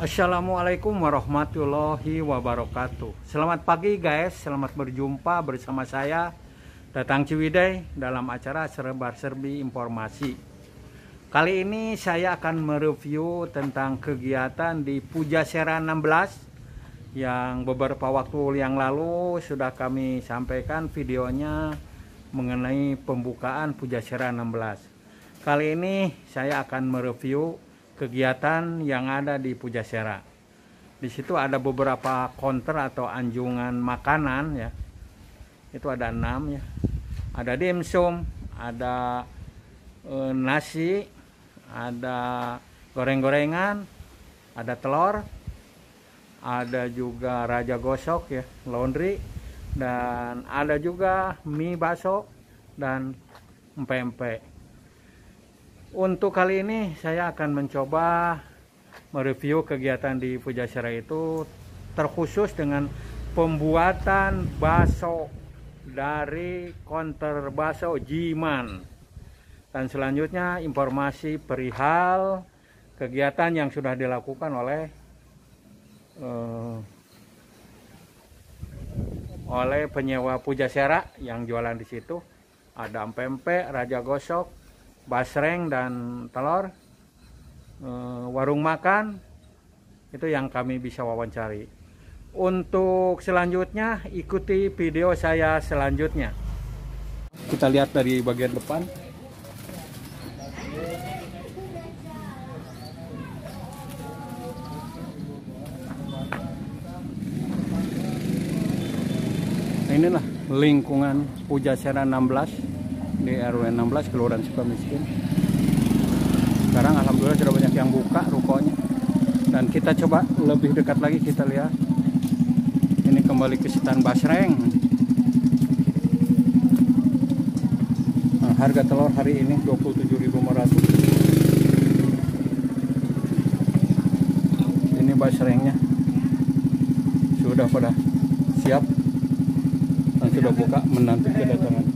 Assalamualaikum warahmatullahi wabarakatuh. Selamat pagi guys, selamat berjumpa bersama saya Tatang Ciwidey dalam acara Serba-Serbi Informasi. Kali ini saya akan mereview tentang kegiatan di Pujasera 16 yang beberapa waktu yang lalu sudah kami sampaikan videonya mengenai pembukaan Pujasera 16. Kali ini saya akan mereview kegiatan yang ada di Pujasera. Di situ ada beberapa counter atau anjungan makanan ya. Itu ada 6 ya. Ada dimsum, ada nasi, ada goreng-gorengan, ada telur, ada juga raja gosok ya, laundry, dan ada juga mie bakso dan empek-empek. Untuk kali ini saya akan mencoba mereview kegiatan di Pujasera itu terkhusus dengan pembuatan bakso dari counter bakso Jiman. Dan selanjutnya informasi perihal kegiatan yang sudah dilakukan oleh penyewa Pujasera yang jualan di situ. Ada empek-empek, raja gosok, basreng dan telur, warung makan, itu yang kami bisa wawancari. Untuk selanjutnya ikuti video saya selanjutnya. Kita lihat dari bagian depan. Nah, inilah lingkungan Pujasera 16 di RW 16 Kelurahan Sukamiskin. Sekarang alhamdulillah sudah banyak yang buka rukonya. Dan kita coba lebih dekat lagi, kita lihat. Ini kembali ke setan basreng. Nah, harga telur hari ini 27.500. Ini basrengnya sudah pada siap dan sudah buka menanti kedatangan.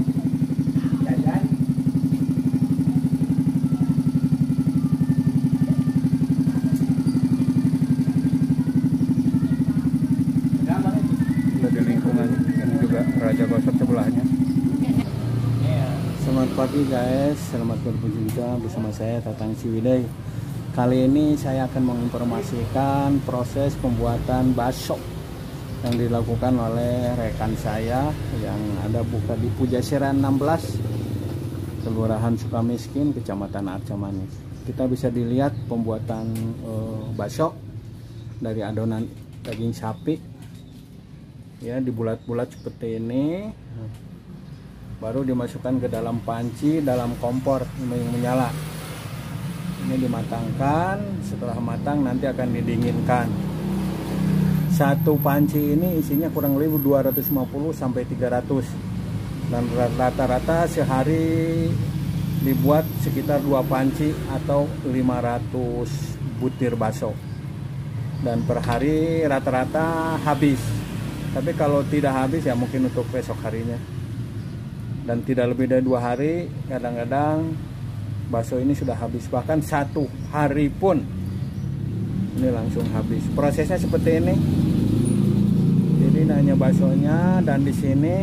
Raja gosok sebelahnya. Selamat pagi guys, selamat berjumpa bersama saya Tatang Ciwidey. Kali ini saya akan menginformasikan proses pembuatan bakso yang dilakukan oleh rekan saya yang ada buka di Pujasera 16 Kelurahan Sukamiskin, Kecamatan Arca Manis. Kita bisa dilihat pembuatan bakso dari adonan daging sapi ya, dibulat-bulat seperti ini, baru dimasukkan ke dalam panci dalam kompor yang menyala. Ini dimatangkan, setelah matang nanti akan didinginkan. Satu panci ini isinya kurang lebih 250 sampai 300, dan rata-rata sehari dibuat sekitar 2 panci atau 500 butir bakso, dan per hari rata-rata habis. Tapi kalau tidak habis ya mungkin untuk besok harinya. Dan tidak lebih dari 2 hari, kadang-kadang bakso ini sudah habis. Bahkan 1 hari pun ini langsung habis. Prosesnya seperti ini. Jadi hanya baksonya, dan di sini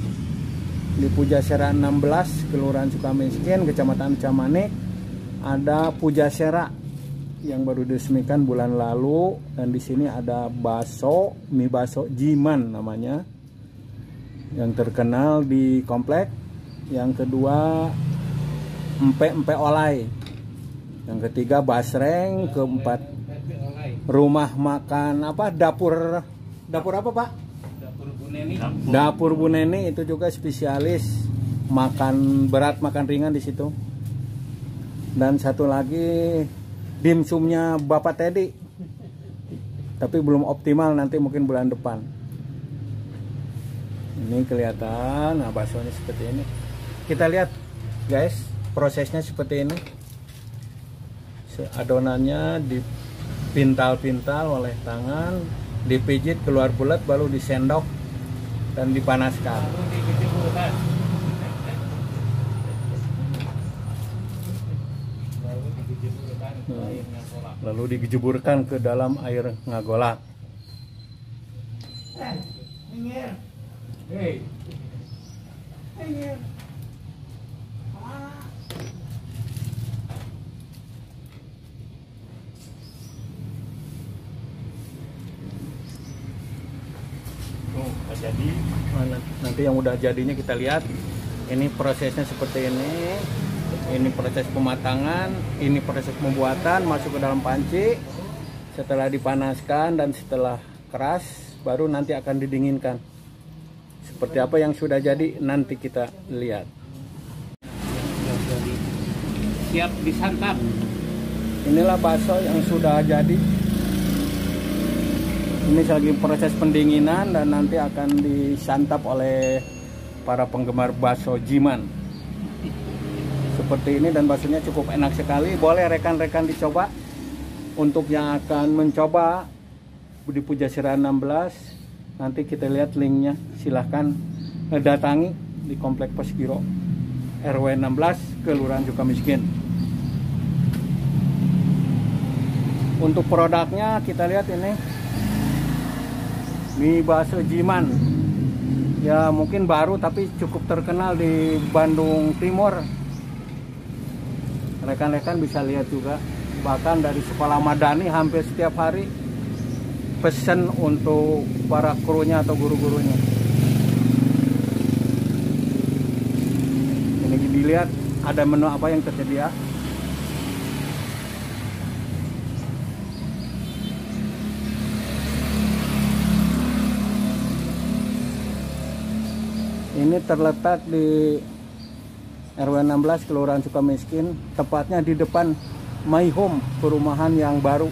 di Pujasera 16 Kelurahan Sukamiskin, Kecamatan Camanik, ada Pujasera yang baru diresmikan bulan lalu. Dan di sini ada bakso, mie bakso Jiman namanya, yang terkenal di komplek. Yang kedua empek-empek olai, yang ketiga basreng, keempat rumah makan apa, dapur apa Pak? Dapur Bu Neni, itu juga spesialis makan berat makan ringan di situ. Dan satu lagi dimsumnya Bapak Teddy, tapi belum optimal, nanti mungkin bulan depan. Ini kelihatan, nah baksonya seperti ini. Kita lihat guys, prosesnya seperti ini. Adonannya dipintal-pintal oleh tangan, dipijit keluar bulat, baru disendok dan dipanaskan. Lalu dijeburkan ke dalam air ngagolak. Jadi nanti yang udah jadinya kita lihat. Ini prosesnya seperti ini. Ini proses pematangan, ini proses pembuatan, masuk ke dalam panci. Setelah dipanaskan dan setelah keras, baru nanti akan didinginkan. Seperti apa yang sudah jadi nanti kita lihat. Siap disantap. Inilah bakso yang sudah jadi. Ini lagi proses pendinginan dan nanti akan disantap oleh para penggemar bakso Jiman. Seperti ini, dan baksonya cukup enak sekali. Boleh rekan-rekan dicoba. Untuk yang akan mencoba di Pujasera 16, nanti kita lihat linknya. Silahkan datangi di Komplek Poskiro RW 16 Kelurahan Sukamiskin. Untuk produknya kita lihat ini. Mie bakso Jiman, ya mungkin baru tapi cukup terkenal di Bandung Timur. Rekan-rekan bisa lihat juga, bahkan dari Sekolah Madani hampir setiap hari pesan untuk para krunya atau guru-gurunya. Ini dilihat ada menu apa yang tersedia. Ini terletak di RW 16 Kelurahan Sukamiskin, tepatnya di depan My Home, perumahan yang baru.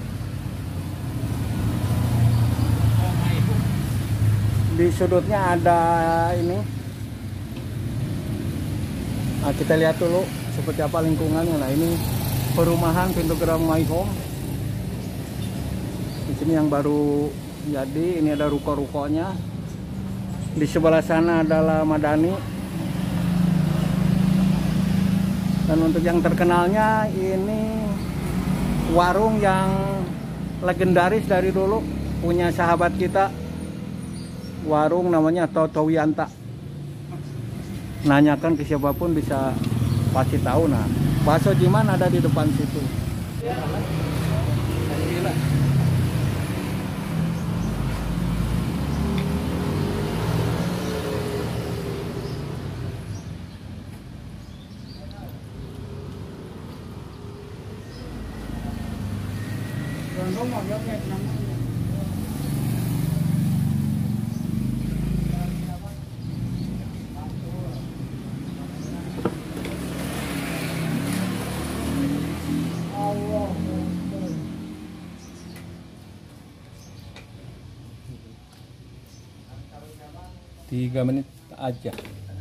Di sudutnya ada ini. Nah, kita lihat dulu seperti apa lingkungannya. Nah, ini perumahan pintu gerbang My Home. Di sini yang baru jadi, ini ada ruko-rukonya. Di sebelah sana adalah Madani. Dan untuk yang terkenalnya ini warung yang legendaris dari dulu, punya sahabat kita. Warung namanya Toto Wianta. Nanyakan ke siapapun bisa pasti tahu. Nah, bakso Jiman ada di depan situ. Tiga menit aja.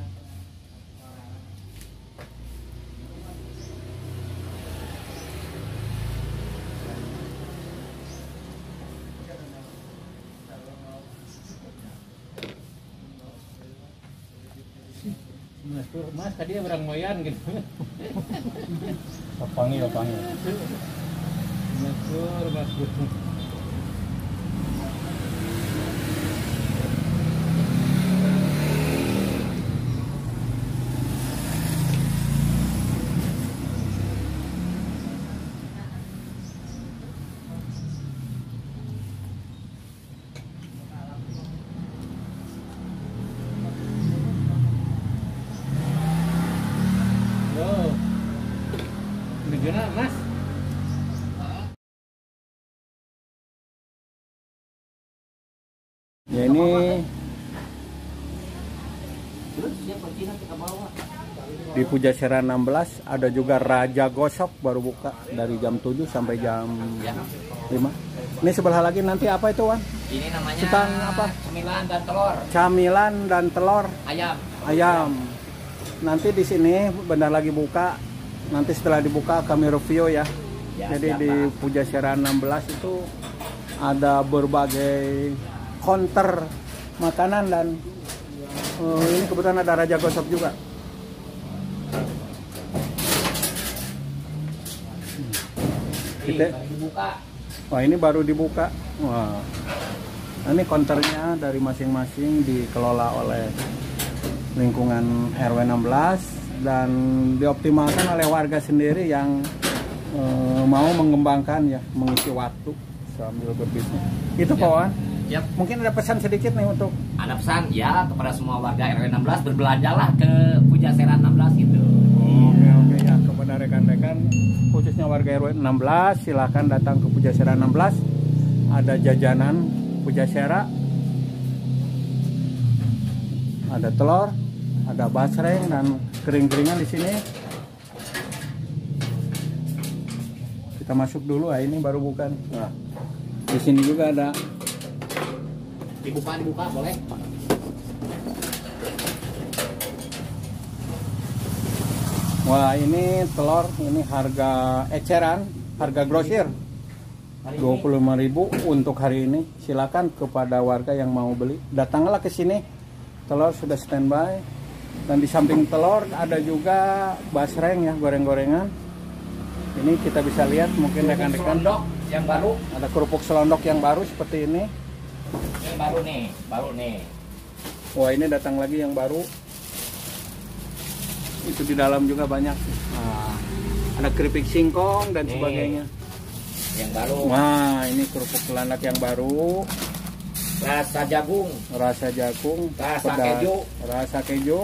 Mas tadi orang moyan gitu. Panggil. Mas. Gimana, Mas? Ya ini di Pujasera 16 ada juga Raja Gosok, baru buka dari jam 7 sampai jam 5. Ini sebelah lagi nanti apa itu, Wan? Ini namanya Sedang apa? Camilan dan telur. Camilan dan telur Ayam. Nanti di sini benar lagi buka. Nanti setelah dibuka kami review ya. Jadi siapa? di Pujasera 16 itu ada berbagai counter makanan dan ini kebetulan ada Raja Gosok juga. Kita, dibuka. wah ini baru dibuka. Wah, ini konternya dari masing-masing dikelola oleh lingkungan RW 16 dan dioptimalkan oleh warga sendiri yang mau mengembangkan ya, mengisi waktu sambil berbisnis. Itu Pak Wan. Yap. Mungkin ada pesan sedikit nih untuk Ada pesan ya kepada semua warga RW 16, berbelanjalah ke Pujasera 16 gitu. Oke ya, kepada rekan-rekan khususnya warga RW 16 silahkan datang ke Pujasera 16. Ada jajanan Pujasera, ada telur, ada basreng dan kering-keringan di sini. Kita masuk dulu, ini baru bukan. Nah, di sini juga ada. Dibuka boleh. Wah, ini telur, ini harga eceran, harga grosir 25.000 untuk hari ini. Silakan kepada warga yang mau beli, datanglah ke sini. Telur sudah standby. Dan di samping telur ada juga basreng ya, goreng-gorengan. Ini kita bisa lihat mungkin rekan-rekan yang baru. ada kerupuk selondok yang baru seperti ini. Ini baru nih. Wah, ini datang lagi yang baru. Itu di dalam juga banyak. Nah, ada keripik singkong dan sebagainya. Yang baru. Wah, ini kerupuk landak yang baru. Rasa jagung. Rasa jagung. Rasa pedas, keju. Rasa keju.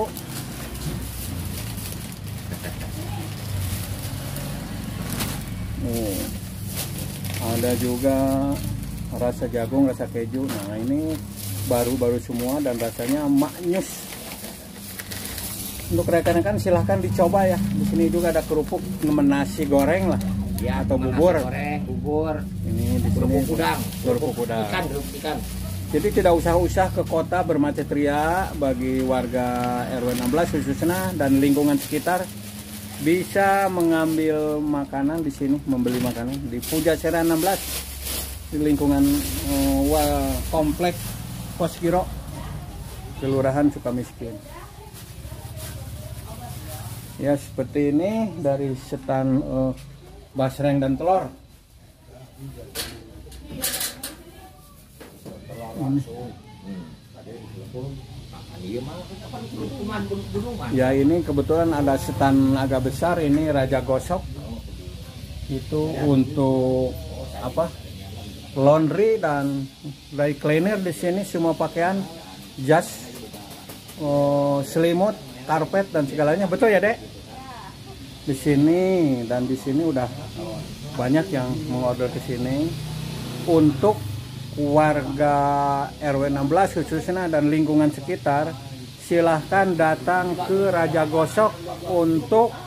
Ada juga rasa jagung, rasa keju. Nah, ini baru-baru semua dan rasanya maknyus. Untuk rekan-rekan silahkan dicoba ya. Di sini juga ada kerupuk nasi goreng lah, Ya, atau bubur. Goreng, bubur. Ini di sini Kerupuk udang. kerupuk udang. Ikan. Jadi tidak usah ke kota bermacet ria. Bagi warga RW 16 khususnya dan lingkungan sekitar bisa mengambil makanan di sini, membeli makanan di Pujasera 16 di lingkungan kompleks Poskiro, Kelurahan Sukamiskin. Ya, seperti ini dari setan basreng dan telur. Ya, ini kebetulan ada setan agak besar, ini Raja Gosok. Itu untuk apa? Laundry dan dry cleaner di sini, semua pakaian, jas, selimut, karpet dan segalanya. Betul ya, Dek? Di sini dan di sini udah banyak yang mengorder ke sini. Untuk warga RW 16 khususnya dan lingkungan sekitar, silahkan datang ke Raja Gosok untuk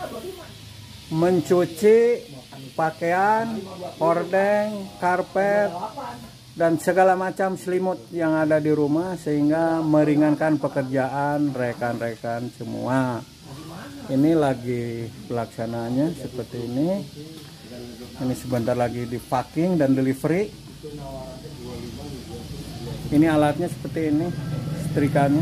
mencuci pakaian, hordeng, karpet, dan segala macam selimut yang ada di rumah, sehingga meringankan pekerjaan rekan-rekan semua. Ini lagi pelaksanaannya seperti ini. Ini sebentar lagi di packing dan delivery. Ini alatnya seperti ini, setrikannya.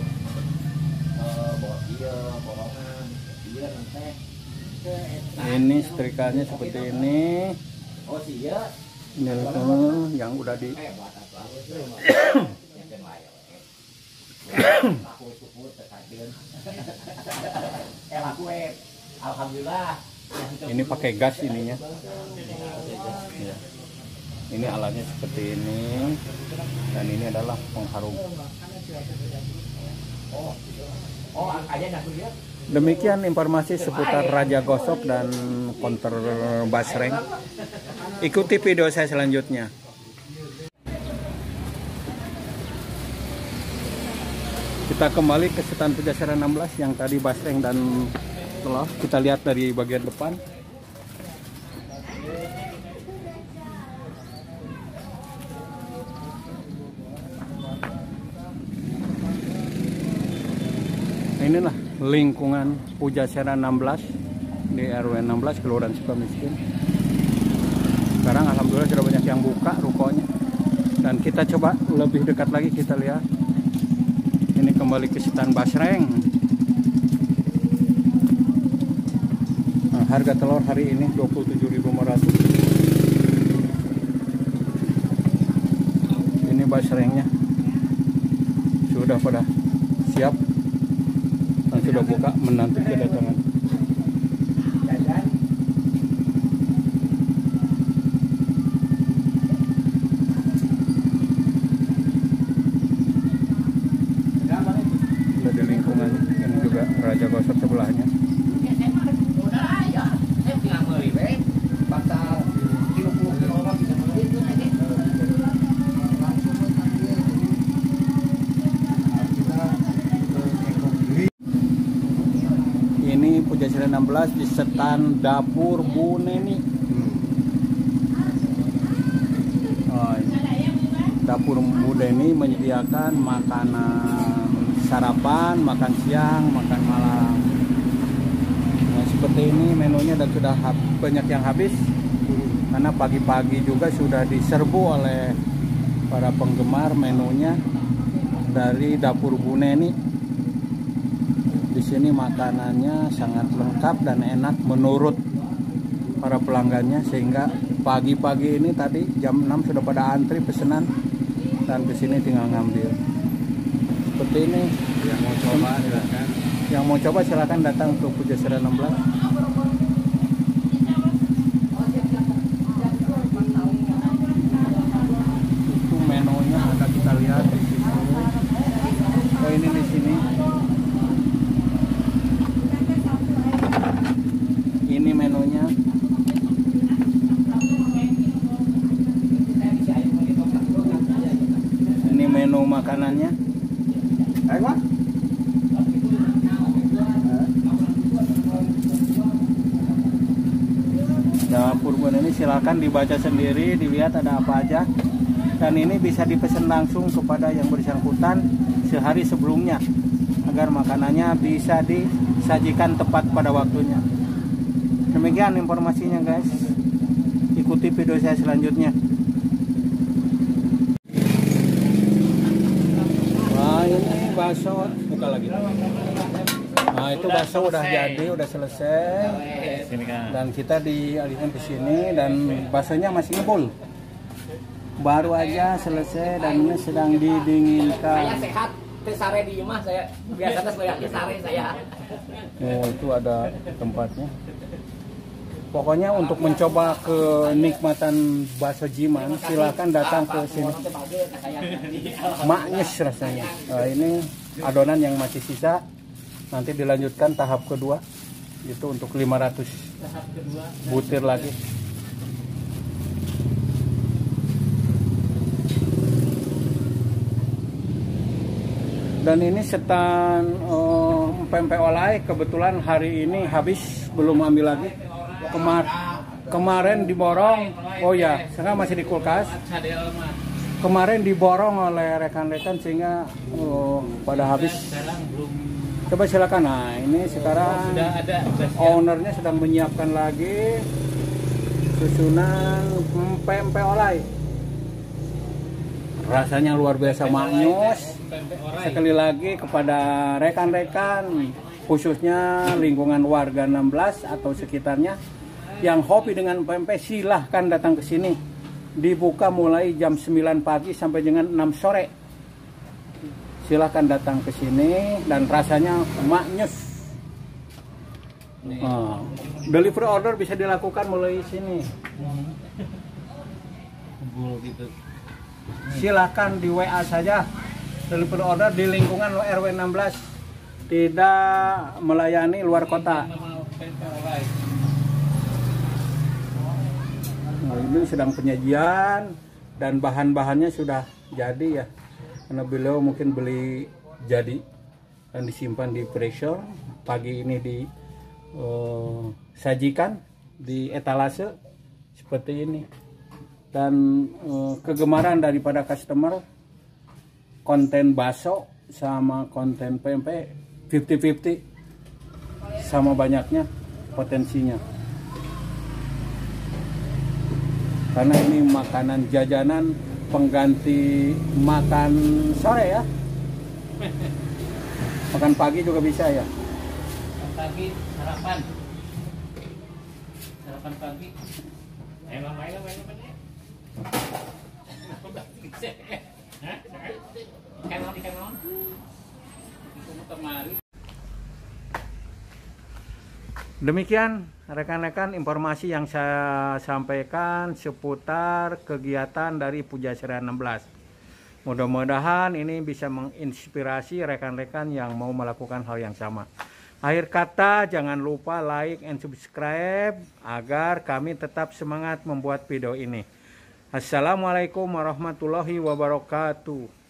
Ini setrikannya seperti ini. Ini yang udah di Alhamdulillah. ini pakai gas ininya. Ya. Ini alatnya seperti ini dan ini adalah pengharum. Demikian informasi seputar Raja Gosok dan konter basreng. Ikuti video saya selanjutnya. Kita kembali ke setan Pujasera 16 yang tadi basreng dan telur. Kita lihat dari bagian depan. Inilah lingkungan Pujasera 16 di RW 16 Kelurahan Sukamiskin. Sekarang alhamdulillah sudah banyak yang buka rukonya. Dan kita coba lebih dekat lagi, kita lihat. Ini kembali ke setan basreng. Nah, harga telur hari ini 27.500. basrengnya sudah pada siap dan sudah buka menanti kedatangan. Sudah di lingkungan dan juga Raja Gosok sebelahnya. Ini Pujasera 16 di setan dapur Bu Neni. Oh, dapur Bu Neni menyediakan makanan sarapan, makan siang, makan malam. Nah, seperti ini menunya dan sudah banyak yang habis karena pagi-pagi juga sudah diserbu oleh para penggemar menunya dari dapur Bu Neni. Di sini makanannya sangat lengkap dan enak menurut para pelanggannya, sehingga pagi-pagi ini tadi jam 6 sudah pada antri pesanan dan ke sini tinggal ngambil. Seperti ini. Yang mau coba silakan. Yang mau coba silakan datang ke Pujasera 16. Itu menunya ada kita lihat di situ. Oh, ini di sini. Ini menunya. Ini menu makanannya. Dapur Bu Neni silakan dibaca sendiri, dilihat ada apa aja. Dan ini bisa dipesan langsung kepada yang bersangkutan sehari sebelumnya agar makanannya bisa disajikan tepat pada waktunya. Demikian informasinya guys. Ikuti video saya selanjutnya. Nah, ini bakso buka lagi. Nah, itu bakso udah jadi, udah selesai. Dan kita dialihkan ke sini dan baksonya masih ngebul. Baru aja selesai dan ini sedang didinginkan. Saya sehat, sare di rumah saya. Biasanya saya sare saya. Oh, itu ada tempatnya. Pokoknya untuk mencoba kenikmatan bakso Jiman, silakan datang ke sini. Maknyes rasanya. Nah, ini adonan yang masih sisa, nanti dilanjutkan tahap kedua, itu untuk 500 butir lagi. Dan ini setan pempek olai kebetulan hari ini habis, belum ambil lagi. Kemarin diborong, oh ya, sekarang masih di kulkas. Kemarin diborong oleh rekan-rekan sehingga pada habis. Coba silakan. Nah, ini sekarang ownernya sedang menyiapkan lagi susunan pempek olai. Rasanya luar biasa maknyus. Sekali lagi kepada rekan-rekan khususnya lingkungan warga 16 atau sekitarnya yang hobi dengan pempek, silahkan datang ke sini. Dibuka mulai jam 9 pagi sampai dengan 6 sore. Silahkan datang ke sini dan rasanya maknyus. Delivery order bisa dilakukan melalui sini. Silahkan di WA saja. Delivery order di lingkungan RW 16. Tidak melayani luar kota. Nah, ini sedang penyajian dan bahan-bahannya sudah jadi ya, karena beliau mungkin beli jadi dan disimpan di pressure. Pagi ini disajikan di etalase seperti ini. Dan kegemaran daripada customer konten bakso sama konten pempek 50-50, sama banyaknya potensinya. Karena ini makanan jajanan pengganti makan sore ya. Makan pagi juga bisa ya. Makan pagi sarapan. Sarapan pagi. Main. Kenon. Demikian rekan-rekan informasi yang saya sampaikan seputar kegiatan dari Pujasera 16. Mudah-mudahan ini bisa menginspirasi rekan-rekan yang mau melakukan hal yang sama. Akhir kata, jangan lupa like and subscribe agar kami tetap semangat membuat video ini. Assalamualaikum warahmatullahi wabarakatuh.